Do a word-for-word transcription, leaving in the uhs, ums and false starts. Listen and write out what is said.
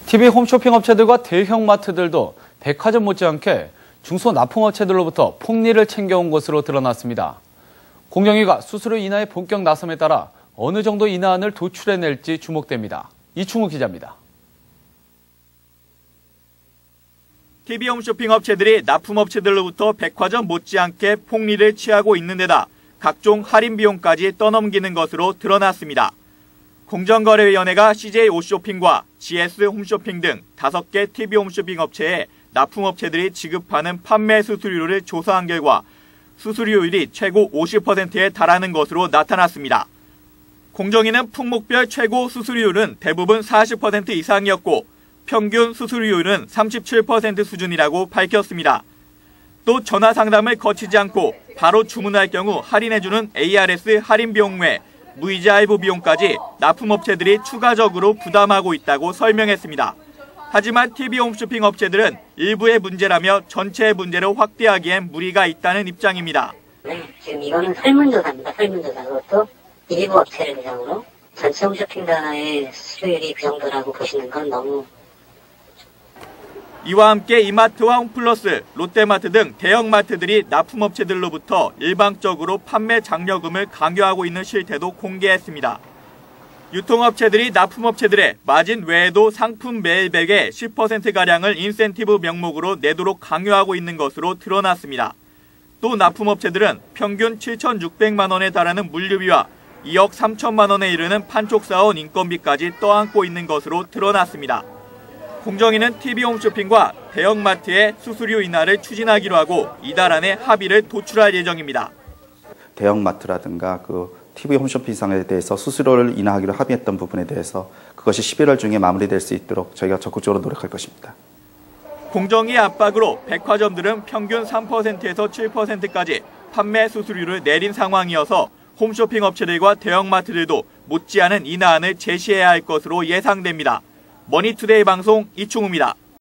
티비 홈쇼핑 업체들과 대형 마트들도 백화점 못지않게 중소 납품업체들로부터 폭리를 챙겨온 것으로 드러났습니다. 공정위가 수수료 인하에 본격 나섬에 따라 어느 정도 인하안을 도출해낼지 주목됩니다. 이충우 기자입니다. 티비 홈쇼핑 업체들이 납품업체들로부터 백화점 못지않게 폭리를 취하고 있는 데다 각종 할인 비용까지 떠넘기는 것으로 드러났습니다. 공정거래위원회가 씨제이 옷쇼핑과 지에스 홈쇼핑 등 다섯 개 티비 홈쇼핑 업체에 납품업체들이 지급하는 판매 수수료를 조사한 결과 수수료율이 최고 오십 퍼센트에 달하는 것으로 나타났습니다. 공정위는 품목별 최고 수수료율은 대부분 사십 퍼센트 이상이었고 평균 수수료율은 삼십칠 퍼센트 수준이라고 밝혔습니다. 또 전화 상담을 거치지 않고 바로 주문할 경우 할인해주는 에이알에스 할인 비용 외 무이자 할부 비용까지 납품업체들이 추가적으로 부담하고 있다고 설명했습니다. 하지만 티비 홈쇼핑 업체들은 일부의 문제라며 전체의 문제를 확대하기엔 무리가 있다는 입장입니다. 네, 지금 이거는 설문조사입니다. 설문조사. 그것도 일부 업체를 대상으로 전체 홈쇼핑사의 수수료율이 그 정도라고 보시는 건 너무. 이와 함께 이마트와 홈플러스, 롯데마트 등 대형마트들이 납품업체들로부터 일방적으로 판매 장려금을 강요하고 있는 실태도 공개했습니다. 유통업체들이 납품업체들의 마진 외에도 상품 매일백의 십 퍼센트가량을 인센티브 명목으로 내도록 강요하고 있는 것으로 드러났습니다. 또 납품업체들은 평균 칠천육백만 원에 달하는 물류비와 이억 삼천만 원에 이르는 판촉사원 인건비까지 떠안고 있는 것으로 드러났습니다. 공정위는 티비 홈쇼핑과 대형마트의 수수료 인하를 추진하기로 하고 이달 안에 합의를 도출할 예정입니다. 대형마트라든가 그 티비 홈쇼핑상에 대해서 수수료를 인하하기로 합의했던 부분에 대해서 그것이 십일월 중에 마무리될 수 있도록 저희가 적극적으로 노력할 것입니다. 공정위 압박으로 백화점들은 평균 삼 퍼센트에서 칠 퍼센트까지 판매 수수료를 내린 상황이어서 홈쇼핑 업체들과 대형마트들도 못지않은 인하안을 제시해야 할 것으로 예상됩니다. 머니투데이 방송 이충우입니다.